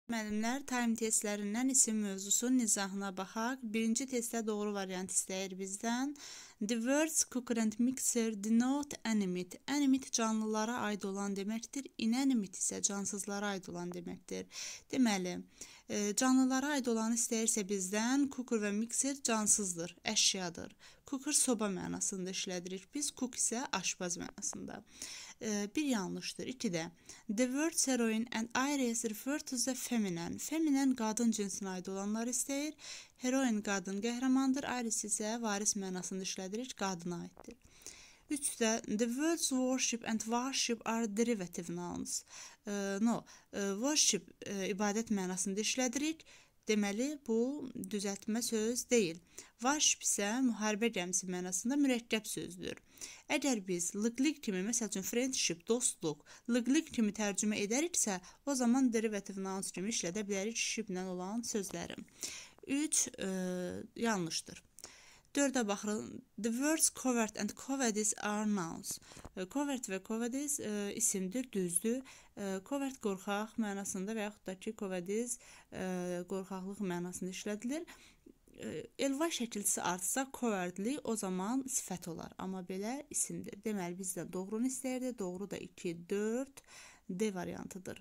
Müəllimlər, time testlərindən isim mövzusunun izahına baxaq. Birinci testdə doğru variant istəyir bizdən. The words cooker and mixer denote animate. Animate canlılara aid olan deməkdir. Inanimate isə cansızlara aid olan deməkdir. Deməli, canlılara aid olanı istəyirsə bizdən cooker və mixer cansızdır, əşyadır. Cooker soba mənasında işlədirik. Biz cook isə aşpaz mənasında. Bir yanlışdır. 2-də. The words heroine and Iris refer to the feminine. Feminine qadın cinsinə aid olanlar istəyir. Heroine qadın qəhrəmandır. Iris isə varis mənasında işlədirik. Qadına aiddir. 3-də. The words worship and worship are derivative nouns. Worship ibadət mənasında işlədirik. Deməli, bu düzəltmə söz deyil. Worship isə müharibə gəmisi mənasında mürəkkəb sözdür. Əgər biz lıqliq kimi, məsəl üçün friendship, dostluq, lıqliq kimi tərcümə edəriksə, o zaman derivative nouns kimi işlədə bilərik shiplə olan sözləri. 3 yanlışdır. 4-ə baxırıq. The words coward and cowardice are nouns. Coward və cowardice isimdir, düzdür. Coward qorxaq mənasında və yaxud da ki, cowardice qorxaqlıq mənasında işlədilir. Elva şəkilçisi artsa cowardly o zaman sifət olar, amma belə isimdir. Deməli, bizdən doğrunu istəyirdi. Doğru da 2, 4, D variantıdır.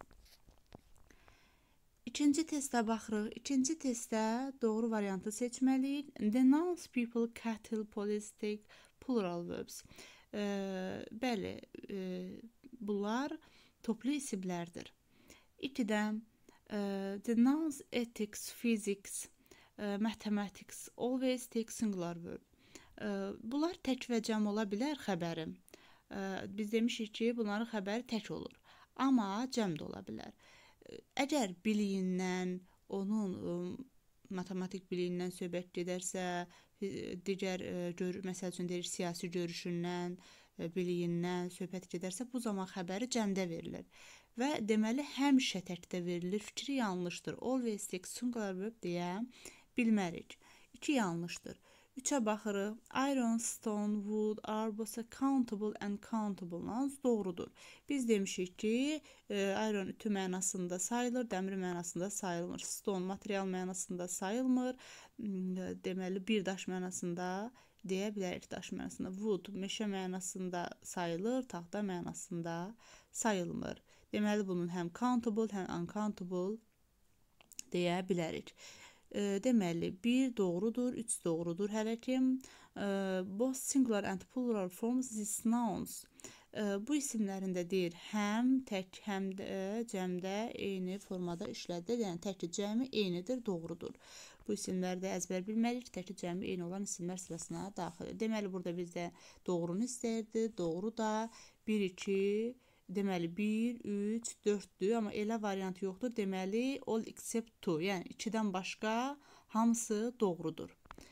İkinci testə baxırıq. İkinci testdə doğru variantı seçməliyik. The nouns people, cattle, police, take, plural verbs. Bəli, bunlar toplu isimlərdir. 2-də the nouns ethics, physics, mathematics, always take singular verb. Bunlar tək və cəm ola bilər xəbərim. Biz demişik ki, bunların xəbəri tək olur. Amma cəm də ola bilər. Əgər biliyindən, onun matematik biliyindən söhbət gedərsə, digər, məsəl üçün deyir, siyasi görüşündən, biliyindən söhbət gedərsə, bu zaman xəbəri cəmdə verilir. Və deməli, həmişə təkdə verilir. Fikri yanlışdır. Always take singular verb deyə bilmərik. 2 yanlışdır. 3-ə baxırıq. Iron, stone, wood are both countable and countable nouns doğrudur. Biz demişik ki, iron ütü mənasında sayılır, dəmir mənasında sayılmır. Stone material mənasında sayılmır. Deməli, bir daş mənasında deyə bilərik, daş mənasında. Wood meşə mənasında sayılır, taxta mənasında sayılmır. Deməli, bunun həm countable, həm uncountable deyə bilərik. Deməli, 1 doğrudur, 3 doğrudur. Hələ ki, both singular and plural forms these nouns. Bu isimlərində deyir, həm tək, həm də cəmdə eyni formada işlədir. Yəni, təki cəmi eynidir, doğrudur. Bu isimləri də əzbər bilməliyik, təki cəmi eyni olan isimlər sırasına daxildir. Deməli, burada bizdə doğrunu istəyirdi. Doğru da 1, 2, deməli 1, 3, 4-dür, amma elə variant yoxdur. Deməli, all except 2, yəni 2-dən başqa hamısı doğrudur.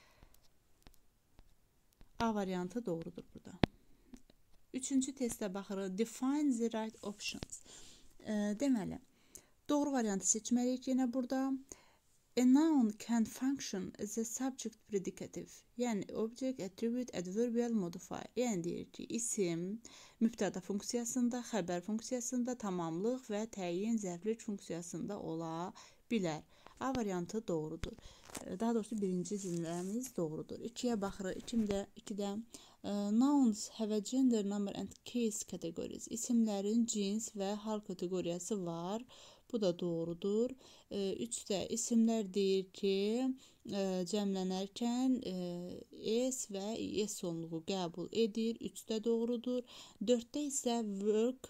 A variantı doğrudur burada. Üçüncü testə baxırıq. Define the right options. Deməli, doğru variantı seçməliyik yenə burada. A noun can function as a subject predicative. Yəni, object, attribute, adverbial modifier. Yəni, deyir ki, isim mübtəda funksiyasında, xəbər funksiyasında, tamamlıq və təyin zərflik funksiyasında ola bilər. A variantı doğrudur. Daha doğrusu birinci cümləmiz doğrudur. 2-yə baxırıq. 2-də nouns have a gender, number and case categories. İsimlərin cins və hal kateqoriyası var. Bu da doğrudur. 3-də isimlər deyir ki, cəmlənərkən S və ES sonluğu qəbul edir. 3-də doğrudur. 4-də isə work,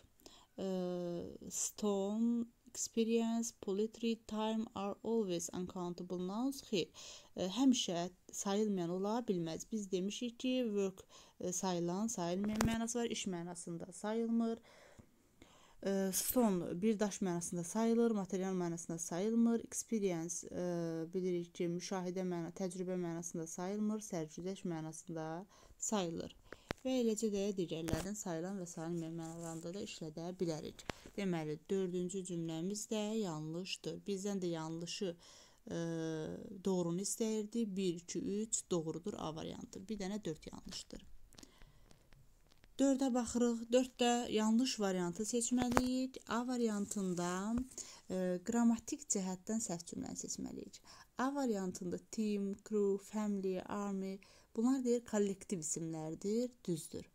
stone, experience, poetry, time are always uncountable nouns. Xeyr, həmişə sayılmayan ola bilməz. Biz demişik ki, work sayılan, sayılmayan mənası var. İş mənasında sayılmır. Stone bir daş mənasında sayılır, material mənasında sayılmır. Experience bilirik ki, müşahidə mənasında, təcrübə mənasında sayılmır, sərgüzəşt mənasında sayılır. Və eləcə də digərlərin sayılan və sayılmayan mənalarında da işlədə bilərik. Deməli, 4-cü cümləmiz də yanlışdır. Bizdən də yanlışı doğrunu istəyirdi. 1, 2, 3 doğrudur A variantı. Bir dənə 4 yanlışdır. 4-ə baxırıq. 4-də yanlış variantı seçməliyik. A variantında qrammatik cəhətdən səhv cümləni seçməliyik. A variantında team, crew, family, army bunlar deyir kollektiv isimlərdir, düzdür.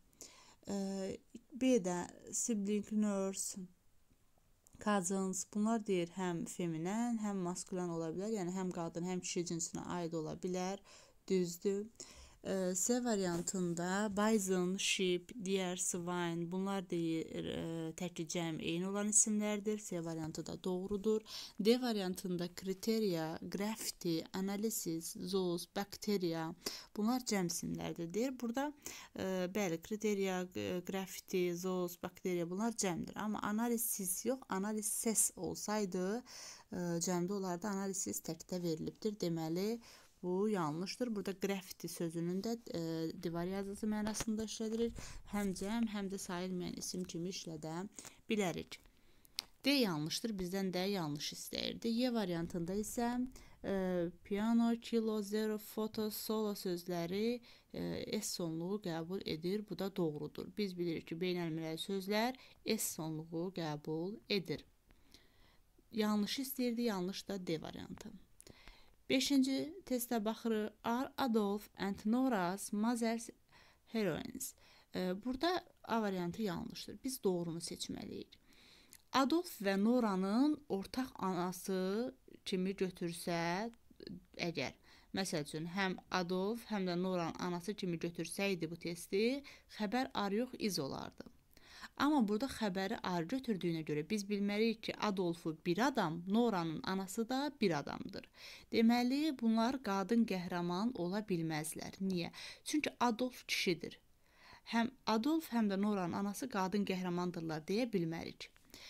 B-də sibling, nurse, cousins bunlar deyir həm feminen, həm maskulen ola bilər. Yəni həm qadın, həm kişi cinsinə aid ola bilər, düzdür. C variantında bison, sheep, deer, swine bunlar deyir təkcə cəm eyni olan isimlərdir. C variantı da doğrudur. D variantında kriteriya, graffiti, analisis, zoos, bakteriya bunlar cəm isimlərdir deyir. Burada bəli kriteriya, graffiti, zoos, bakteriya bunlar cəmdir. Amma analisis yox, analises olsaydı cəmdə olardı. Analisis təkdə verilibdir. Deməli bu yanlışdır. Burada graffiti sözünün də divar yazısı mənasında işlədilir. Həm cəm, həm də sayılmayan isim kimi işlədə bilərik. D yanlışdır. Bizdən də yanlış istəyirdi. Y variantında isə piano, kilo, zero, foto, solo sözləri S sonluğu qəbul edir. Bu da doğrudur. Biz bilirik ki, beynəlmiləli sözlər S sonluğu qəbul edir. Yanlış istəyirdi. Yanlış da D variantı. 5-ci testə baxırıq. Are Adolf and Nora's mother's heroines? Burada A variantı yanlışdır. Biz doğrunu seçməliyik. Adolf və Nora'nın ortaq anası kimi götürsə, əgər, məsəl üçün, həm Adolf, həm də Nora'nın anası kimi götürsəydi bu testi, xəbər ar yox, iz olardı. Amma burada xəbəri ar götürdüyünə görə biz bilməliyik ki, Adolfu bir adam, Nora'nın anası da bir adamdır. Deməli, bunlar qadın qəhrəman ola bilməzlər. Niyə? Çünki Adolf kişidir. Həm Adolf, həm də Nora'nın anası qadın qəhrəmandırlar deyə bilmərik.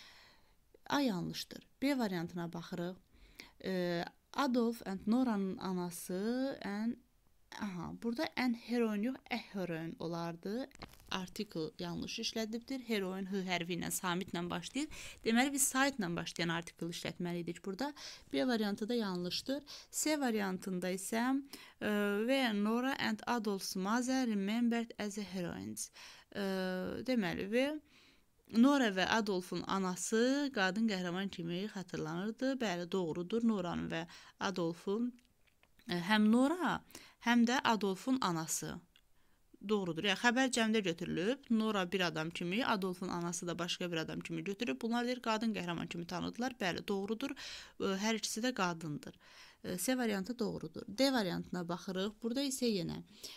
A yanlışdır. B variantına baxırıq. Adolf and Nora'nın anası burada ən heroin yox, heroin olardı. Artikel yanlış işlədibdir. Heroin H hərfi ilə, samitlə başlayır. Deməli, biz saitlə başlayan artikel işlətməliydik burada. B variantı da yanlışdır. C variantında isə Nora and Adolf's mother remembered as a heroines. Deməli, Nora və Adolfun anası qadın qəhrəman kimi xatırlanırdı. Bəli, doğrudur. Nora'nın və Adolfun həm Nora, həm də Adolfun anası. Doğrudur. Yəni, xəbər cəmdə götürülüb. Nora bir adam kimi, Adolfun anası da başqa bir adam kimi götürüb. Bunlar deyir, qadın qəhrəman kimi tanıdılar. Bəli, doğrudur. Hər ikisi də qadındır. C variantı doğrudur. D variantına baxırıq. Burada isə yenə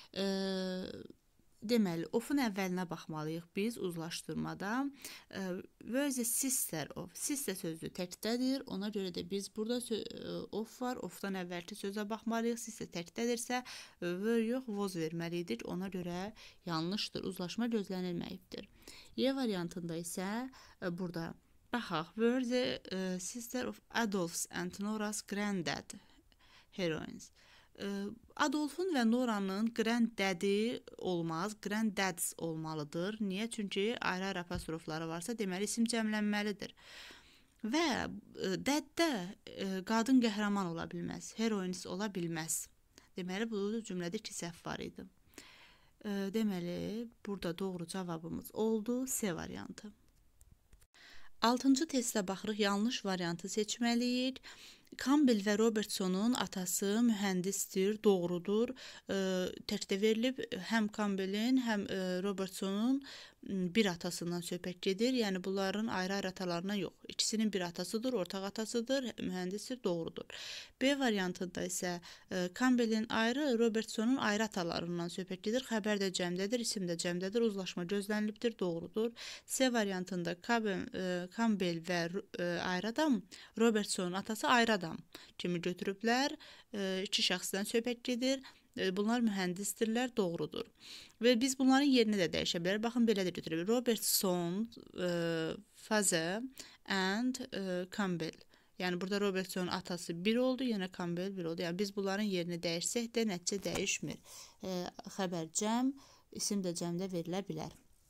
deməli, ofun əvvəlinə baxmalıyıq biz uzlaşdırmada. Where is the sister of? Sister sözü təkdədir. Ona görə də biz burada of var. Ofdan əvvəlki sözə baxmalıyıq. Sister təkdədirsə, where yox, was verməliydik. Ona görə yanlışdır. Uzlaşma gözlənilməyibdir. Y variantında isə burada baxaq. Where the sister of Adolf's and Nora's granddad heroines? Adolfun və Nora'nın granddad'i olmaz, granddads olmalıdır. Niyə? Çünki ayrı-ayrı apostrofları varsa, deməli isim cəmlənməlidir. Və dad-də qadın qəhrəman ola bilməz, heroines ola bilməz. Deməli, bu cümlədə iki səhv var idi. Deməli, burada doğru cavabımız oldu, C variantı. 6-cı testə baxırıq, yanlış variantı seçməliyik. Campbell və Robertsonun atası mühəndisdir, doğrudur. Təkdə verilib, həm Campbellin, həm Robertsonun bir atasından söhbət gedir. Yəni, bunların ayrı-ayrı atalarına yox. İkisinin bir atasıdır, ortaq atasıdır, mühəndisdir, doğrudur. B variantında isə Campbellin ayrı, Robertsonun ayrı atalarından söhbət gedir. Xəbər də cəmdədir, isim də cəmdədir, uzlaşma gözlənilibdir, doğrudur. C variantında Campbell və ayrı adam, Robertsonun atası ayrı adam kimi götürüblər. İki şəxsdən söhbət gedir. Bunlar mühəndisdirlər, doğrudur. Və biz bunların yerini də dəyişə bilərik. Baxın, belə də götürə bilərik. Robertson, father and Campbell. Yəni, burada Robertsonun atası bir oldu, yenə Campbell bir oldu. Yəni, biz bunların yerini dəyişsək də nəticə dəyişmir. Xəbər cəm, isim də cəmdə verilə bilər.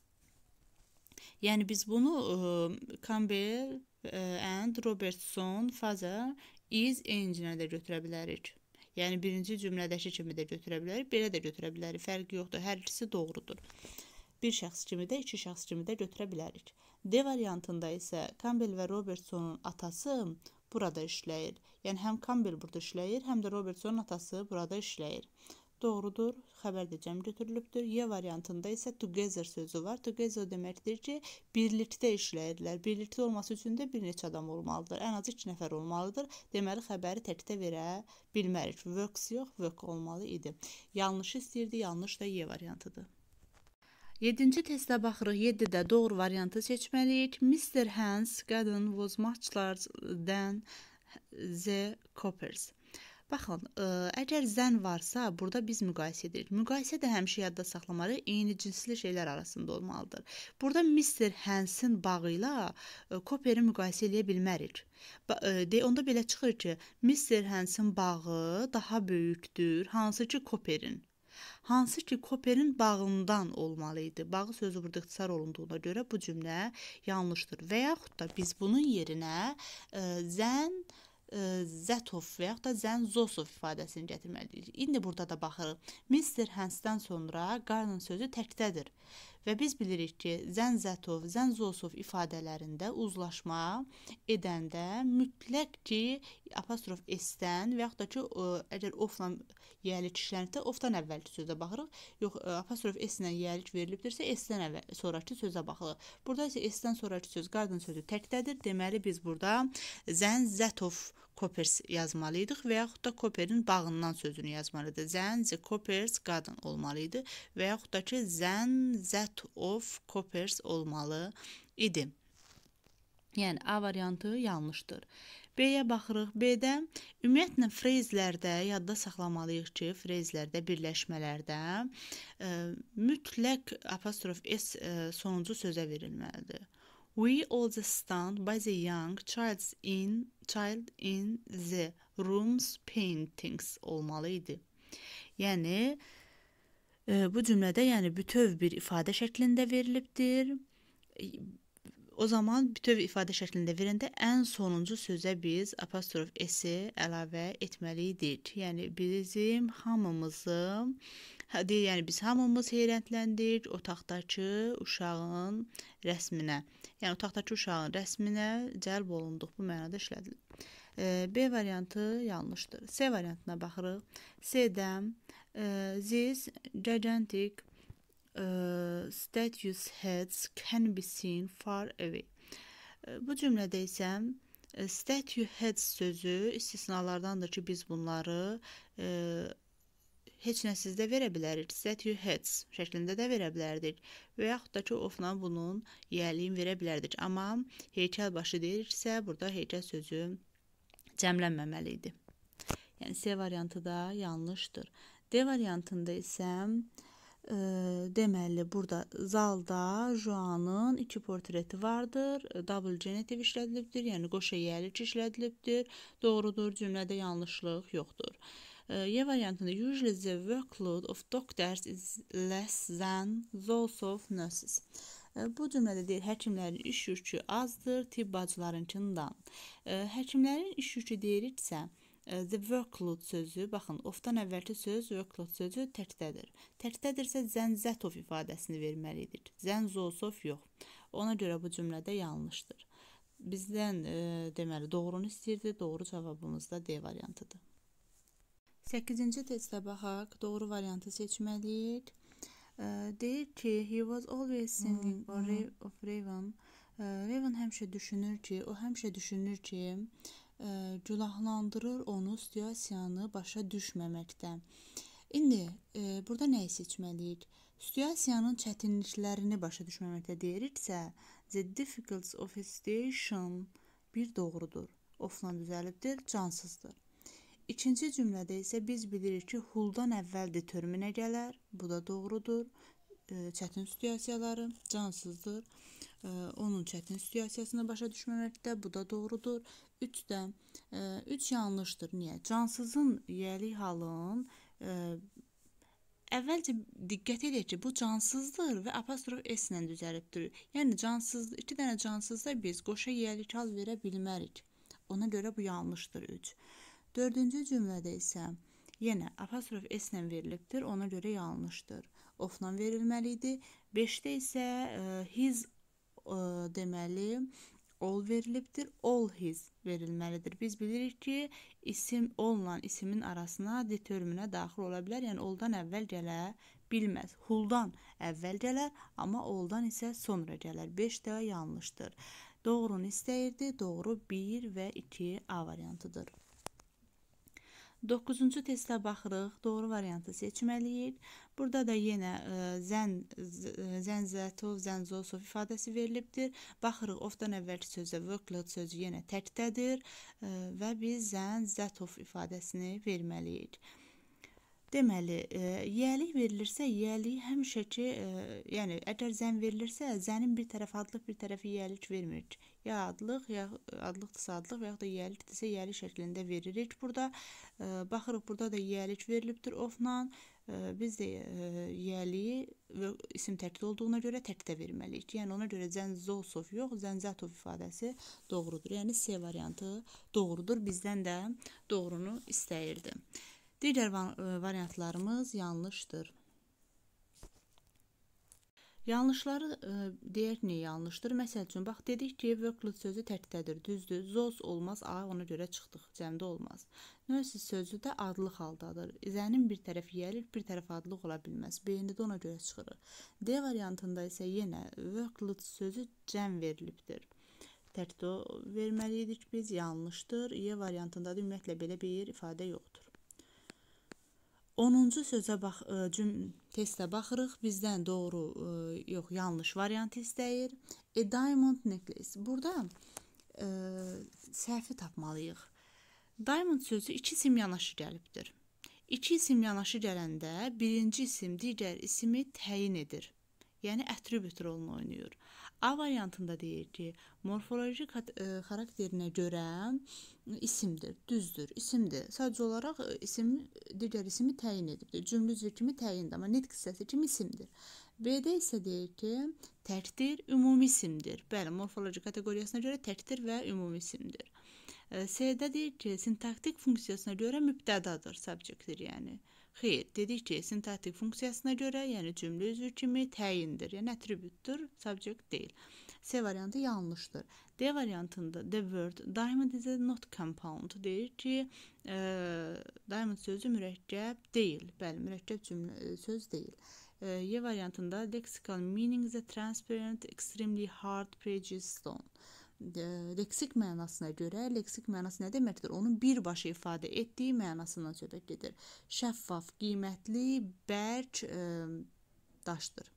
Yəni, biz bunu Campbell and Robertson, father is enginə də götürə bilərik. Yəni, birinci cümlədəki kimi də götürə bilərik, belə də götürə bilərik. Fərqi yoxdur, hər ikisi doğrudur. bir şəxs kimi də, iki şəxs kimi də götürə bilərik. D variantında isə Campbell və Robertsonun atası burada işləyir. Yəni həm Campbell burada işləyir, həm də Robertsonun atası burada işləyir. Doğrudur, xəbər də cəm götürülübdür. Y variantında isə together sözü var. Together deməkdir ki, birlikdə işləyirlər. Birlikdə olması üçün də bir neçə adam olmalıdır. Ən azı 2 nəfər olmalıdır. Deməli, xəbəri təkdə verə bilmərik. Works yox, work olmalı idi. Yanlış istəyirdi, yanlış da Y variantıdır. 7-ci testə baxırıq. 7-də doğru variantı seçməliyik. Mr. Hans garden was much larger than the Coopers. Baxın, əgər zən varsa, burada biz müqayisə edirik. Müqayisə də həmişə yadda saxlamalı, eyni cinsli şeylər arasında olmalıdır. Burada Mr. Hans'ın bağı ilə Cooperi müqayisə edə bilmərik. Onda belə çıxır ki, Mr. Hans'ın bağı daha böyükdür, hansı ki Cooper'in. Hansı ki Cooper'in bağından olmalı idi. Bağı sözü burada ixtisar olunduğuna görə bu cümlə yanlışdır. Və yaxud da biz bunun yerinə zən Zətov və yaxud da Zən-Zosov ifadəsini gətirməliyik. İndi burada da baxırıq. Mr. Hans'dan sonra garden sözü təkdədir. Və biz bilirik ki, Zən-Zətov, Zən-Zosov ifadələrində uzlaşma edəndə mütləq ki, apostrof S-dən və yaxud da ki, əgər ofla yiyəlik işlənirsə, ofdan əvvəlki sözə baxırıq. Yox, apostrof S-lə yiyəlik verilibdirsə, S-dən sonraki sözə baxırıq. Burada isə S-dən sonraki söz garden sözü təkdədir. Deməli, biz burada Zən-Zətov Coopers yazmalıydıq və yaxud da Cooper'in bağından sözünü yazmalıydıq. Zən, the Coopers garden olmalıydı və yaxud da ki, Zən, Zət of Coopers olmalı idi. Yəni, A variantı yanlışdır. B-yə baxırıq. B-də ümumiyyətlə frezlərdə yadda saxlamalıyıq ki, frezlərdə, birləşmələrdə mütləq apostrof S sonuncu sözə verilməlidir. We also stand by the young child in the room's paintings olmalıydı. Yəni, bu cümlədə bütöv bir ifadə şəklində verilibdir. O zaman bütöv ifadə şəklində verəndə ən sonuncu sözə biz apostrof S-i əlavə etməliydik. Yəni, biz hamımız heyrətləndik otaqdakı uşağın rəsminə. Yəni, otaqdakı uşağın rəsminə cəlb olunduq. Bu mənada işlədilir. B variantı yanlışdır. C variantına baxırıq. C-də these gigantic statues' heads can be seen far away. Bu cümlədə isə statue heads sözü istisnalardandır ki, biz bunları heç nəsizdə verə bilərik. Statue heads şəklində də verə bilərdik. Və yaxud da ki, ofla bunun yiyəliyin verə bilərdik. Amma heykəl başı deyiriksə, burada heykəl sözü cəmlənməməli idi. Yəni, C variantı da yanlışdır. D variantında isə deməli, burada zalda Joan'ın 2 portreti vardır. Double genitiv işlədilibdir, yəni qoşa yiyəlik işlədilibdir. Doğrudur, cümlədə yanlışlıq yoxdur. Y variantında usually the workload of doctors is less than those of nurses. Bu cümlədə deyir, həkimlərin iş yükü azdır, tibb bacılarınkindən. Həkimlərin iş yükü deyiriksə, the workload sözü, baxın, ofdan əvvəlki söz workload sözü təkdədir. Təkdədirsə Zən-Zətov ifadəsini verməliydik. Zən-Zosov yox. Ona görə bu cümlədə yanlışdır. Bizdən deməli doğrunu istəyirdi. Doğru cavabımız da D variantıdır. 8-ci testə baxaq. Doğru variantı seçməliyik. Deyir ki, he was always thinking of Raven. Raven həmişə düşünür ki, günahlandırır onu situasiyanı başa düşməməkdən. İndi burada nəyi seçməliyik? Situasiyanın çətinliklərini başa düşməməkdə deyiriksə, the difficulties of a situation bir doğrudur. Ofla düzəlibdir, cansızdır. İkinci cümlədə isə biz bilirik ki, huldan əvvəl determinə gələr. Bu da doğrudur. Çətin situasiyaları cansızdır. Onun çətin situasiyasını başa düşməməkdə. Bu da doğrudur. 3 yanlışdır. Niyə? Cansızın yiyəlik halın əvvəlcə diqqət edək ki, bu cansızdır və apostrof S ilə düzəlibdir. Yəni, 2 dənə cansızda biz qoşa yiyəlik hal verə bilmərik. Ona görə bu yanlışdır 3. 4-cü cümlədə isə Yenə apostrof s-lə verilibdir, ona görə yanlışdır. Of-la verilməli idi. 5-də isə his deməli all verilibdir, all his verilməlidir. Biz bilirik ki, isim all-la isimin arasına determinə daxil ola bilər, yəni all-dan əvvəl gələ bilməz. Who'dan əvvəl gələr, amma all-dan isə sonra gələr. 5-də yanlışdır. Doğrunu istəyirdi, doğru 1 və 2 A variantıdır. 9-cu testə baxırıq, doğru variantı seçməliyik. Burada da yenə zənzətov, zənzosov ifadəsi verilibdir. Baxırıq, ofdan əvvəlki sözə workload sözü yenə təkdədir və biz zənzətov ifadəsini verməliyik. Deməli, yiyəlik verilirsə, yiyəlik həmişə ki, yəni əgər zən verilirsə, zənin bir tərəfi adlıq, bir tərəfi yiyəlik vermirik. Ya adlıq, ya adlıqdırsa adlıq və yaxud da yiyəlikdirsə yiyəlik şəklində veririk. Burada baxırıq, burada da yiyəlik verilibdir ofla. Biz də yiyəliyi isim təkdə olduğuna görə təkdə verməliyik. Yəni ona görə zənzosov yox, zənzətov ifadəsi doğrudur. Yəni C variantı doğrudur. Bizdən də doğrunu istəyirdi. Digər variantlarımız yanlışdır. Yanlışları deyək niyə yanlışdır? Məsəl üçün, bax, dedik ki, workload sözü təkdədir, düzdür. Zos olmaz, A, ona görə çıxdıq, cəmdə olmaz. Nösiz sözü də adlıq haldadır. Zənin bir tərəf yiyəlik, bir tərəf adlıq ola bilməz. B-də ona görə çıxırıq. D variantında isə yenə workload sözü cəm verilibdir. Təkdə verməliydik biz, yanlışdır. E variantında da ümumiyyətlə belə bir ifadə yoxdur. 10-cu sözə testə baxırıq. Bizdən doğru, yox, yanlış variantı istəyir. A diamond necklace. Burada səhvi tapmalıyıq. Diamond sözü iki isim yanaşı gəlibdir. İki isim yanaşı gələndə birinci isim digər ismi təyin edir. Yəni, attribut rolunu oynayır. A variantında deyir ki, morfoloji xarakterinə görə isimdir, düzdür, isimdir. Sadəcə olaraq digər ismi təyin edir. Cümlə üzvü kimi təyindir, amma nitq hissəsi kimi isimdir. B-də isə deyir ki, təkdir, ümumi isimdir. Bəli, morfoloji kateqoriyasına görə təkdir və ümumi isimdir. C-də deyir ki, sintaktik funksiyasına görə mübtədadır, subjectdir, yəni. Xeyr, dedik ki, sintaktik funksiyasına görə, yəni cümlə üzvü kimi təyindir, yəni attributdur, subject deyil. C variantı yanlışdır. D variantında the word diamond is a not compound deyir ki, diamond sözü mürəkkəb deyil. Bəli, mürəkkəb söz deyil. Y variantında lexical meaning is a transparent, extremely hard precious stone. Leksik mənasına görə, leksik mənası nə deməkdir? Onun birbaşa ifadə etdiyi mənasından söhbət gedir. Şəffaf, qiymətli, bərk daşdır.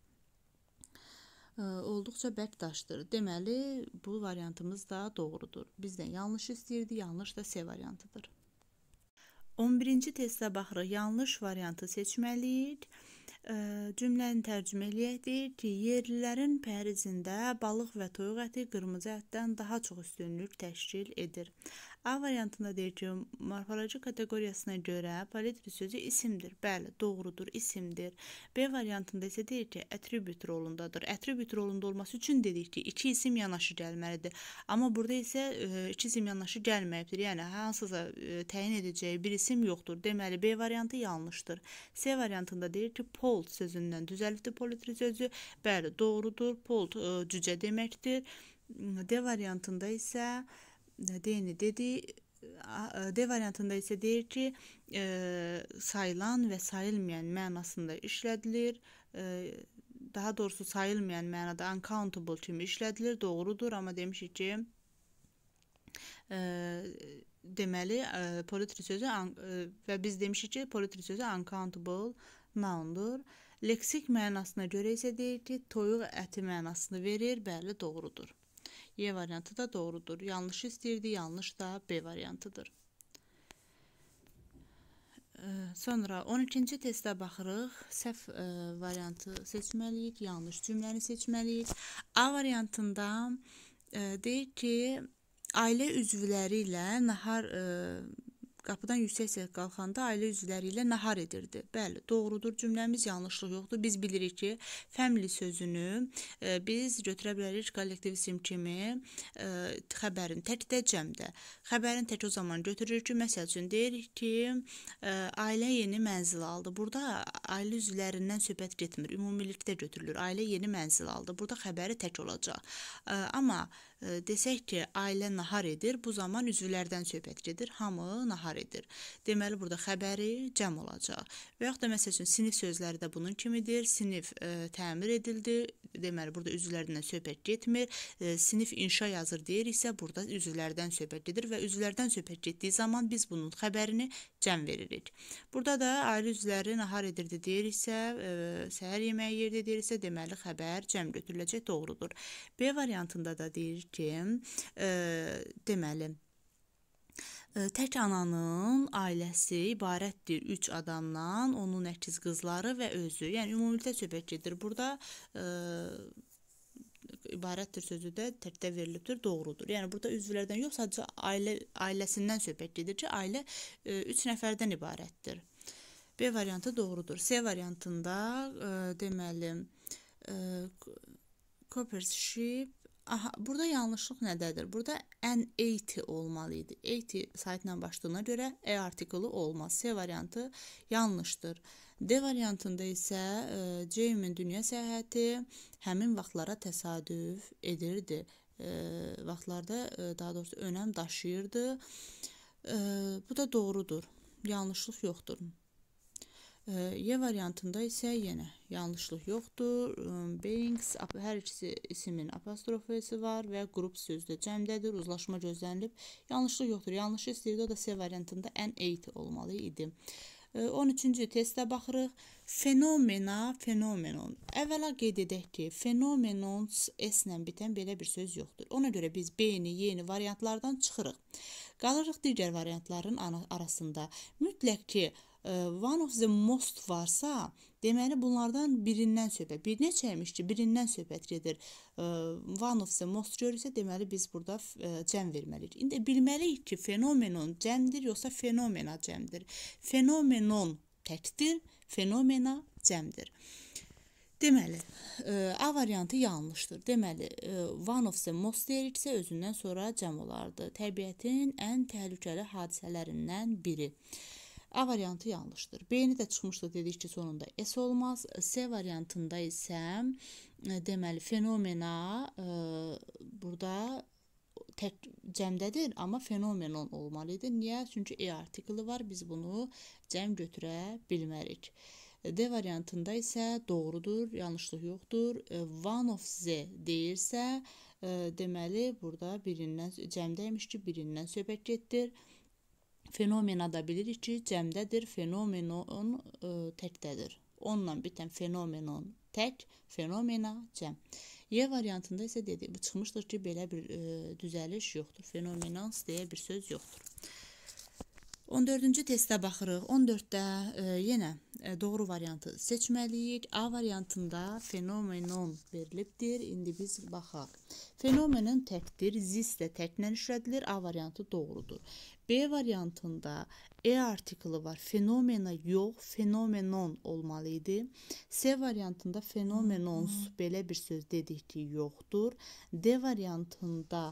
Olduqca bərk daşdır. Deməli, bu variantımız da doğrudur. Bizdən yanlış istəyirdi, yanlış da C variantıdır. 11-ci testə baxırıq, yanlış variantı seçməliyik. Cümləni tərcümə eləyək, deyir ki, yerlilərin pəhrizində balıq və toyuq əti qırmızı ətdən daha çox üstünlük təşkil edir. A variantında deyir ki, morfoloji kateqoriyasına görə palitri sözü isimdir. Bəli, doğrudur, isimdir. B variantında isə deyir ki, attribut rolundadır. Attribut rolunda olması üçün dedik ki, iki isim yanaşı gəlməlidir. Amma burada isə iki isim yanaşı gəlməyibdir. Yəni, hansısa təyin edəcəyi bir isim yoxdur. Deməli, B variantı yanlışdır. C variantında deyir ki, polt sözündən düzəlibdir palitri sözü. Bəli, doğrudur. Polt cücə deməkdir. D variantında isə D variantında isə deyir ki, sayılan və sayılmayan mənasında işlədilir. Daha doğrusu sayılmayan mənada uncountable kimi işlədilir. Doğrudur, amma demişik ki, deməli, palitri sözü və biz demişik ki, palitri sözü uncountable noundur. Leksik mənasına görə isə deyir ki, toyuq əti mənasını verir. Bəli, doğrudur. Y variantı da doğrudur. Yanlış istəyirdi, yanlış da B variantıdır. Sonra 12-ci testə baxırıq. Səhv variantı seçməliyik, yanlış cümləni seçməliyik. A variantında deyir ki, ailə üzvləri ilə nahar qapıdan yüksək səs qalxanda ailə üzvləri ilə nahar edirdi. Bəli, doğrudur, cümləmiz yanlışlıq yoxdur. Biz bilirik ki, family sözünü biz götürə bilərik kollektiv isim kimi xəbərin təkdə cəmdə. Xəbərin tək o zaman götürür ki, məsəl üçün deyirik ki, ailə yeni mənzil aldı. Burada ailə üzvlərindən söhbət getmir, ümumilikdə götürülür. Ailə yeni mənzil aldı. Burada xəbəri tək olacaq. Amma desək ki, ailə nahar edir, bu zaman üzvlərdən söhbət gedir, hamı nahar edir. Deməli, burada xəbəri cəm olacaq. Və yaxud da məsəl üçün sinif sözləri də bunun kimidir. Sinif təmir edildi, deməli, burada üzvlərdən söhbət getmir. Sinif inşa yazır deyiriksə, burada üzvlərdən söhbət gedir və üzvlərdən söhbət getdiyi zaman biz bunun xəbərini cəm veririk. Burada da ailə üzvləri nahar edirdi deyiriksə, səhər yeməyi yerdə deyiriksə, deməli, xəbər cəm götürüləcək, doğrudur. B variantında da deyir ki, deməli, tək ananın ailəsi ibarətdir 3 adamdan, onun əkiz qızları və özü. Yəni, ümumilikdə söhbət gedir. Burada ibarətdir sözü də təkdə verilibdir, doğrudur. Yəni, burada üzvlərdən yox, sadəcə ailəsindən söhbət gedir ki, ailə 3 nəfərdən ibarətdir. B variantı doğrudur. C variantında, deməli, Cooper's ship. Aha, burada yanlışlıq nədədir? Burada N80 olmalı idi. 80 saytla başladığına görə E artikulu olmaz. C variantı yanlışdır. D variantında isə Jamie'nin dünya səyahəti həmin vaxtlara təsadüf edirdi. Vaxtlarda daha doğrusu önəm daşıyırdı. Bu da doğrudur. Yanlışlıq yoxdur. Y variantında isə yenə yanlışlıq yoxdur. Banks, hər ikisi isimin apostrofesi var və qrup sözdə cəmdədir, uzlaşma gözlənilib. Yanlışlıq yoxdur. Yanlış istəyirdi, o da C variantında N80 olmalı idi. 13-cü testə baxırıq. Fenomena, fenomenon. Əvvəla qeyd edək ki, fenomenon S-lə bitən belə bir söz yoxdur. Ona görə biz B-ni, Y-ni variantlardan çıxırıq. Qalırıq digər variantların arasında. Mütləq ki, one of the most varsa, deməli bunlardan birindən söhbət. Bir neçəymiş ki, birindən söhbət gedir. One of the most görürsə, deməli biz burada cəm verməliyik. İndi bilməliyik ki, fenomenon cəmdir, yoxsa fenomena cəmdir. Fenomenon təkdir, fenomena cəmdir. Deməli, A variantı yanlışdır. Deməli, one of the most deyiriksə, özündən sonra cəm olardı. Təbiətin ən təhlükəli hadisələrindən biri. A variantı yanlışdır. B-ni də çıxmışdı, dedik ki, sonunda S olmaz. C variantında isə deməli, fenomena burada tək cəmdədir, amma fenomenon olmalıdır. Niyə? Çünki E artiklı var, biz bunu cəm götürə bilmərik. D variantında isə doğrudur, yanlışlıq yoxdur. One of the deyirsə, deməli, burada birindən cəmdəymiş ki, birindən söhbət getdir. Fenomena da bilirik ki, cəmdədir, fenomenon təkdədir. Onunla bitən fenomenon tək, fenomena cəm. Y variantında isə dedik, bu çıxmışdır ki, belə bir düzəliş yoxdur. Fenomenans deyə bir söz yoxdur. 14-cü testə baxırıq. 14-də yenə doğru variantı seçməliyik. A variantında fenomenon verilibdir. İndi biz baxaq. Fenomenon təkdir, zis də təklə işlədilir. A variantı doğrudur. B variantında E artiklı var. Fenomena yox, fenomenon olmalı idi. C variantında fenomenons belə bir söz dedik ki, yoxdur. D variantında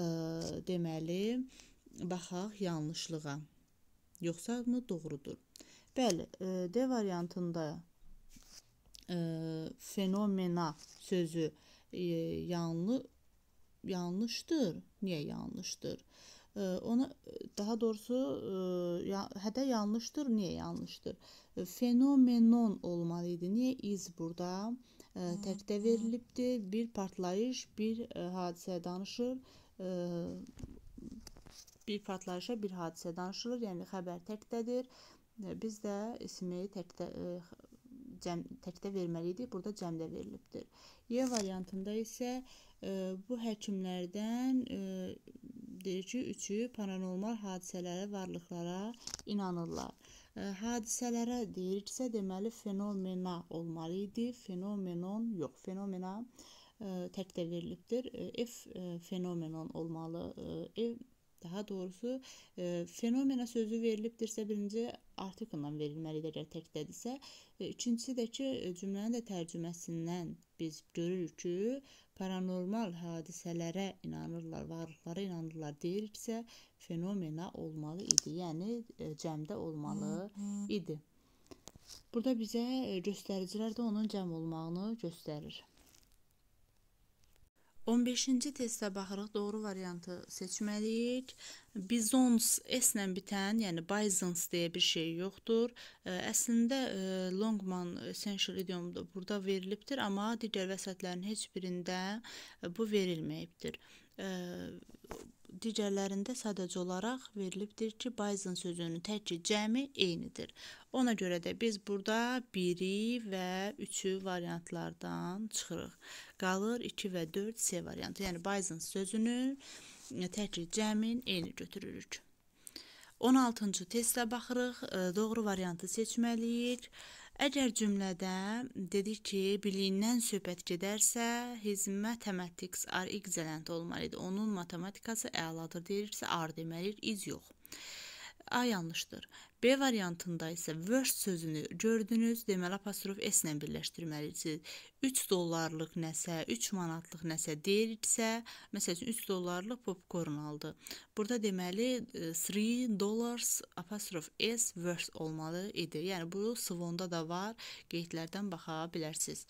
deməli, baxaq yanlışlığa. Yoxsa mı doğrudur? Bəli, D variantında fenomena sözü yanlışdır. Niyə yanlışdır? Ona daha doğrusu hədə yanlışdır. Niyə yanlışdır? Fenomenon olmalıydı. Niyə iz burada təkdə verilibdir? Bir partlayış, bir hadisə danışır. Bir partlayışa, bir hadisə danışılır. Yəni xəbər təkdədir. Biz də ismi təkdə verməliydik. Burada cəmdə verilibdir. Y variantında isə bu həkimlərdən deyir ki, üçü paranormal hadisələrə, varlıqlara inanırlar. Hadisələrə deyirsə, deməli fenomena olmalı idi. Fenomenon yox. Fenomena təkdə verilibdir. F fenomenon olmalı. Daha doğrusu fenomena sözü verilibdirsə birinci artikulla verilməlidir əgər təkdədirsə. İkincisi də ki, cümlənin də tərcüməsindən biz görürük ki, paranormal hadisələrə inanırlar, varlıqlara inanırlar deyiriksə, fenomena olmalı idi. Yəni cəmdə olmalı idi. Burada bizə göstəricilər də onun cəm olmağını göstərir. 15-ci testə baxırıq, doğru variantı seçməliyik. Bizons S-lə bitən, yəni bisons deyə bir şey yoxdur. Əslində Longman Essential idiomda burada verilibdir, amma digər vəsətlərin heç birində bu verilməyibdir. Digərlərində sadəcə olaraq verilibdir ki, bison sözünün təki cəmi eynidir. Ona görə də biz burada 1-i və 3-ü variantlardan çıxırıq. Qalır 2 və 4 C variantı. Yəni bison sözünün təki cəmin eyni götürürük. 16-cı testə baxırıq. Doğru variantı seçməliyik. Əgər cümlədə dedik ki, biliyindən söhbət gedərsə, his mathematics are excellent olmalıdır. Onun matematikası əladır deyirsə, are deməliyik, is yox. A yanlışdır. B variantında isə worst sözünü gördünüz, deməli apostrof S ilə birləşdirməlisiniz. 3 dollarlıq nəsə, 3 manatlıq nəsə deyiriksə, məsəl üçün 3 dollarlıq popcorn aldı. Burada deməli 3 dollars apostrof S worst olmalı idi. Yəni bu svonda da var, qeydlərdən baxa bilərsiniz.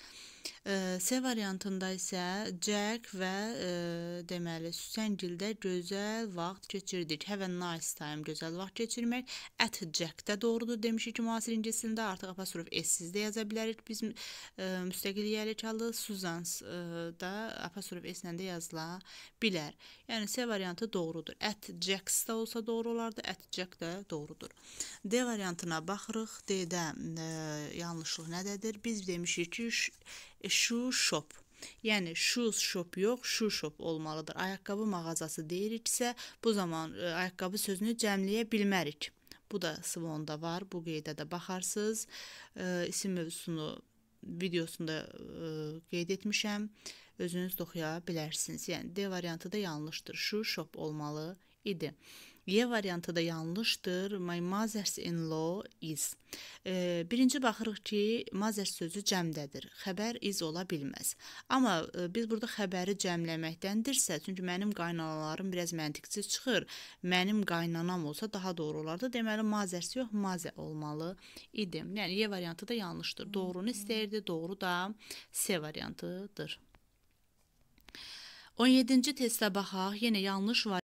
C variantında isə Jack və deməli Süsəngildə gözəl vaxt keçirdik. Have a nice time, gözəl vaxt keçirmək. At Jack də doğrudur demişik ki, müasir ingiliscəsində artıq apostrof S-siz də yaza bilərik. Biz müstəqil yiyəlik Susans da apostrof S-lə də yazıla bilər. Yəni C variantı doğrudur. At Jack's da olsa doğru olardı, at Jack də doğrudur. D variantına baxırıq. D-də yanlışlıq nədədir? Biz demişik ki, shoe shop. Yəni shoes shop yox, shoe shop olmalıdır. Ayaqqabı mağazası deyiriksə, bu zaman ayaqqabı sözünü cəmləyə bilmərik. Bu da svonda var, bu qeydə də baxarsınız. İsim mövzusunu videosunda qeyd etmişəm. Özünüz də oxuya bilərsiniz. Yəni D variantı da yanlışdır. Shoe shop olmalı idi. Y variantı da yanlışdır. My mother-in-law is. Birinci baxırıq ki, mother sözü cəmdədir. Xəbər is ola bilməz. Amma biz burada xəbəri cəmləməkdəndirsə, çünki mənim qaynanalarım biraz məntiqsiz çıxır. Mənim qaynanam olsa daha doğru olardı. Deməli, mother yox, mother olmalı idi. Yəni Y variantı da yanlışdır. Doğrunu istəyirdi, doğru da C variantıdır. 17-ci testə baxaq. Yenə yanlış var.